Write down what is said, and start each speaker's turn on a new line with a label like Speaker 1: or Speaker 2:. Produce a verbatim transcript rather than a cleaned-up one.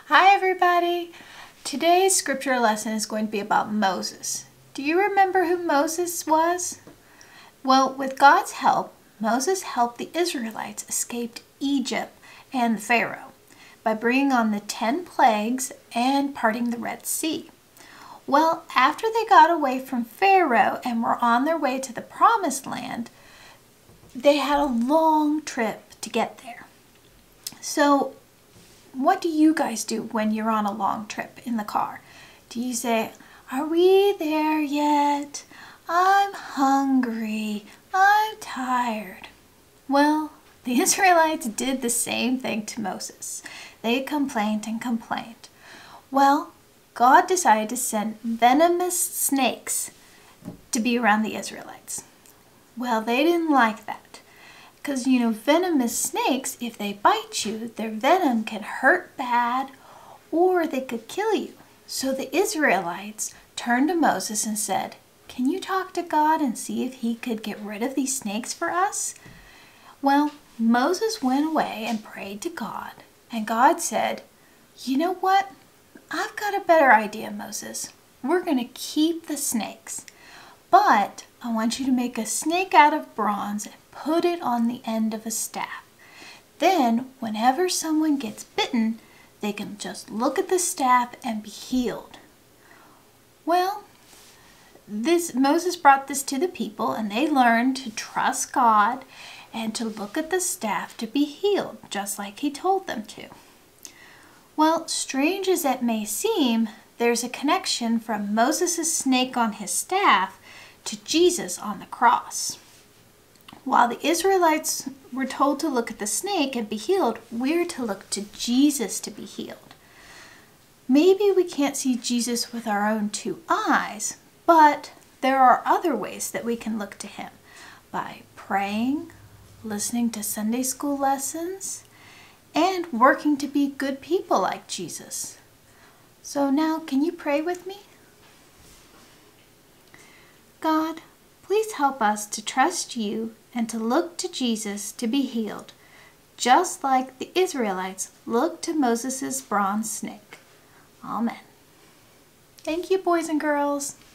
Speaker 1: Hi everybody! Today's scripture lesson is going to be about Moses. Do you remember who Moses was? Well, with God's help, Moses helped the Israelites escape Egypt and Pharaoh by bringing on the ten plagues and parting the Red Sea. Well, after they got away from Pharaoh and were on their way to the Promised Land, they had a long trip to get there. So, what do you guys do when you're on a long trip in the car? Do you say, "Are we there yet? I'm hungry. I'm tired." Well, the Israelites did the same thing to Moses. They complained and complained. Well, God decided to send venomous snakes to be around the Israelites. Well, they didn't like that. Because, you know, venomous snakes, if they bite you, their venom can hurt bad or they could kill you. So the Israelites turned to Moses and said, "Can you talk to God and see if he could get rid of these snakes for us?" Well, Moses went away and prayed to God. And God said, "You know what? I've got a better idea, Moses. We're going to keep the snakes. But I want you to make a snake out of bronze and put it on the end of a staff. Then, whenever someone gets bitten, they can just look at the staff and be healed." Well, this Moses brought this to the people, and they learned to trust God and to look at the staff to be healed, just like he told them to. Well, strange as it may seem, there's a connection from Moses' snake on his staff to Jesus on the cross. While the Israelites were told to look at the snake and be healed, we're to look to Jesus to be healed. Maybe we can't see Jesus with our own two eyes, but there are other ways that we can look to him by praying, listening to Sunday school lessons, and working to be good people like Jesus. So now, can you pray with me? God, please help us to trust you and to look to Jesus to be healed, just like the Israelites looked to Moses' bronze snake. Amen. Thank you, boys and girls.